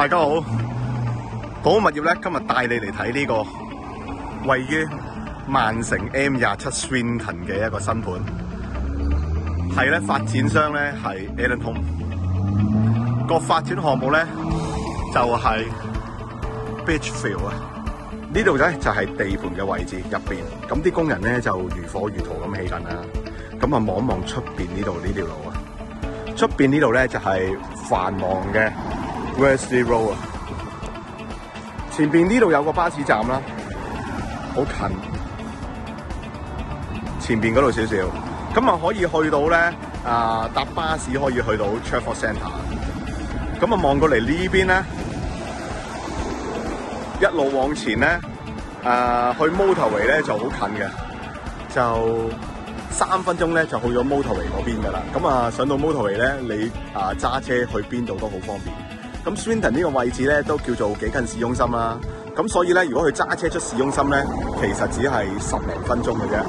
家好，寶物業咧今日帶你嚟睇呢個位於曼城 M27 Swinton 嘅一個新盤，係咧發展商咧係 Alan Home， 個發展項目咧就係 Beachfield 啊，呢度咧就係地盤嘅位置入邊，咁啲工人咧就如火如荼咁起緊啦，咁啊望一望出邊呢度呢條路啊，出邊呢度咧就係繁忙嘅 Wesley Road 啊，前邊呢度有個巴士站啦，好近，前邊嗰度少少，咁啊可以去到咧搭巴士可以去到 Trafford Centre， 咁啊望過嚟呢邊咧，一路往前咧，去 Motorway 咧就好近嘅，就3分鐘咧就去咗 Motorway 嗰邊噶啦，咁啊上到 Motorway 咧，你揸車去邊度都好方便。咁 Swinton 呢個位置咧都叫做幾近市中心啦，咁所以咧如果佢揸車出市中心咧，其實只係10零分鐘嘅啫。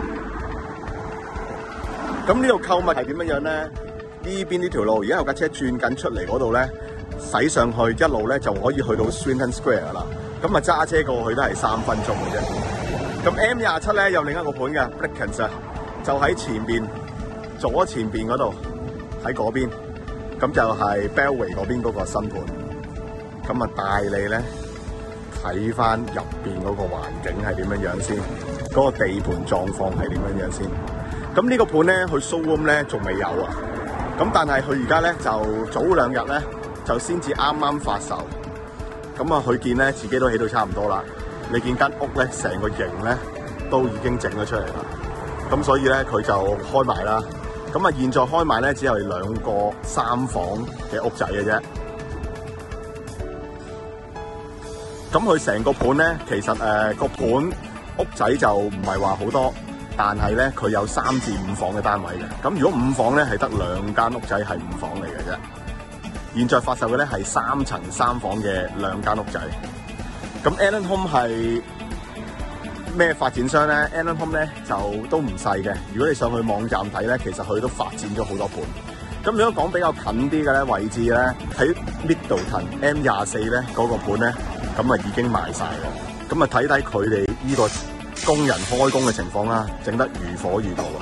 咁呢度購物係點樣樣咧？呢邊呢條路而家有架車轉緊出嚟嗰度咧，駛上去一路咧就可以去到 Swinton Square 啦。咁啊揸車過去都係3分鐘嘅啫。咁 M27 咧有另一個盤嘅 Brickens 啊，就喺前邊左前邊嗰度喺嗰邊。咁就係 Bellway 嗰邊嗰個新盤，咁啊帶你咧睇翻入邊嗰個環境係點樣樣先，嗰個地盤狀況係點樣樣先。咁呢個盤咧，佢 showroom 咧仲未有啊，咁但係佢而家咧就早2日咧就先至啱啱發售，咁啊佢見咧自己都起到差唔多啦，你見間屋咧成個型咧都已經整咗出嚟啦，咁所以咧佢就開賣啦。咁啊，現在開賣咧，只有2個3房嘅屋仔嘅啫。咁佢成個盤咧，其實個盤屋仔就唔係話好多，但係咧佢有3至5房嘅單位嘅。咁如果5房咧，係得2間屋仔係5房嚟嘅啫。現在發售嘅咧係3層3房嘅2間屋仔。咁 Alan Home 係咩發展商咧 ？Alan Home 咧就都唔細嘅。如果你上去網站睇咧，其實佢都發展咗好多盤。咁如果講比較近啲嘅咧位置咧，喺 Middleton M24咧嗰個盤咧，咁啊已經賣晒啦。咁啊睇睇佢哋呢個工人開工嘅情況啦，整得如火如荼啊！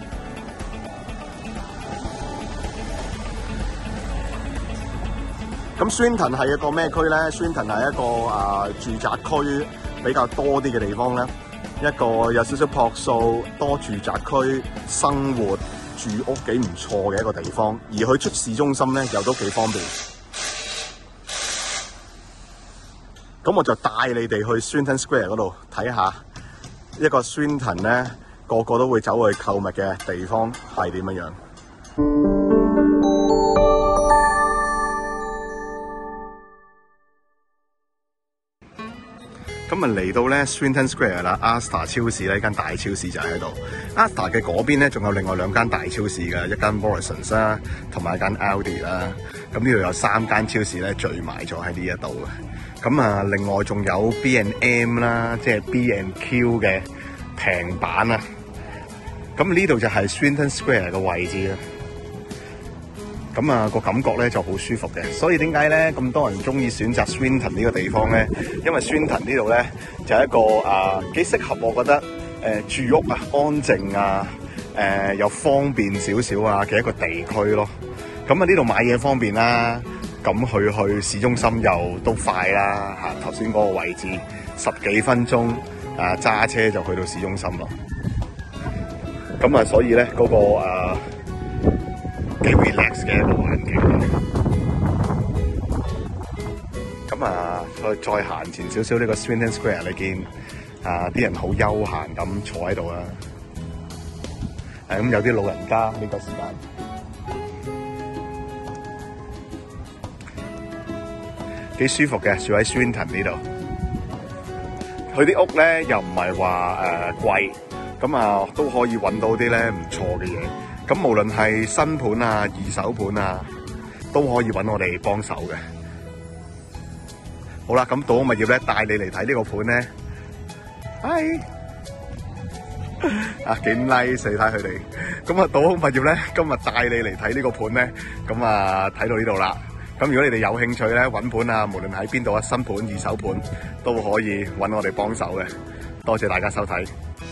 咁 Swinton 係一個咩區咧 ？Swinton 係一個住宅區比較多啲嘅地方咧，一個有少少樸素、多住宅區、生活住屋幾唔錯嘅一個地方，而佢出市中心咧又都幾方便。咁我就帶你哋去 Swinton Square 嗰度睇下一個 Swinton 咧，個個都會走去購物嘅地方係點樣樣。咁啊嚟到咧 Swinton Square 啦 ，Asda 超市呢間大超市就喺度。Asda 嘅嗰邊咧，仲有另外2間大超市嘅，一間 Morrisons 啦，同埋一間 Aldi 啦。咁呢度有3間超市咧聚埋咗喺呢一度嘅。咁啊，另外仲有 B&M 啦，即係 B&Q 嘅平版啊。咁呢度就係 Swinton Square 嘅位置啦。咁啊，個感覺咧就好舒服嘅，所以點解咧咁多人中意選擇 Swinton 呢個地方咧？因為 Swinton 呢度咧就係一個幾適合我覺得住屋啊、安靜啊、又方便少少啊嘅一個地區咯。咁啊呢度買嘢方便啦，咁去市中心又都快啦嚇。頭先嗰個位置10幾分鐘揸車就去到市中心咯。咁啊，所以咧嗰個幾 relax 嘅一個環境。咁啊，再行前少少呢個 Swinton Square， 你見啲人好悠閒咁坐喺度啊。咁有啲老人家呢個時間幾舒服嘅，住喺 Swinton 呢度。佢啲屋咧又唔係話貴，咁啊都可以揾到啲咧唔錯嘅嘢。咁無論係新盤啊、二手盤啊，都可以揾我哋幫手嘅。好啦，咁島屋物業咧帶你嚟睇呢個盤咧，幾 nice 你睇佢哋。咁啊，島屋物業咧今日帶你嚟睇呢個盤咧，咁啊睇到呢度啦。 咁如果你哋有興趣咧揾盤啊，無論喺邊度啊，新盤、二手盤都可以揾我哋幫手嘅。多謝大家收睇。